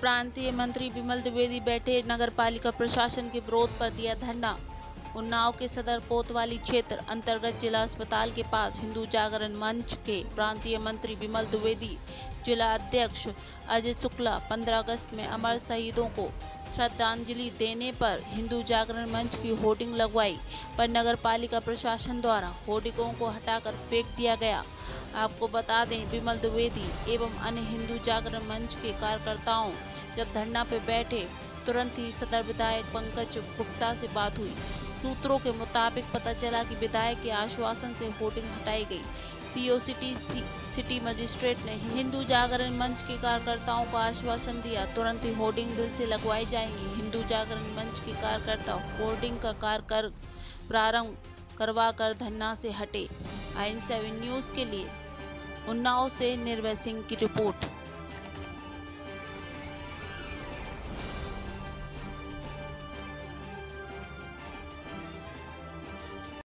प्रांतीय मंत्री विमल द्विवेदी बैठे नगरपालिका प्रशासन के विरोध पर दिया धरना। उन्नाव के सदर कोतवाली क्षेत्र अंतर्गत जिला अस्पताल के पास हिंदू जागरण मंच के प्रांतीय मंत्री विमल द्विवेदी, जिला अध्यक्ष अजय शुक्ला 15 अगस्त में अमर शहीदों को श्रद्धांजलि देने पर हिंदू जागरण मंच की होर्डिंग लगवाई, पर नगरपालिका प्रशासन द्वारा होर्डिंगों को हटाकर फेंक दिया गया। आपको बता दें, विमल द्विवेदी एवं अन्य हिंदू जागरण मंच के कार्यकर्ताओं जब धरना पर बैठे, तुरंत ही सदर विधायक पंकज गुप्ता से बात हुई। सूत्रों के मुताबिक पता चला कि विधायक के आश्वासन से होर्डिंग हटाई गई। सीओ सिटी मजिस्ट्रेट ने हिंदू जागरण मंच के कार्यकर्ताओं को आश्वासन दिया, तुरंत ही होर्डिंग दिल से लगवाई जाएंगी। हिंदू जागरण मंच के कार्यकर्ता होर्डिंग का कार्य प्रारंभ करवा कर धरना से हटे। IN7 न्यूज के लिए उन्नाव से निर्भय सिंह की रिपोर्ट।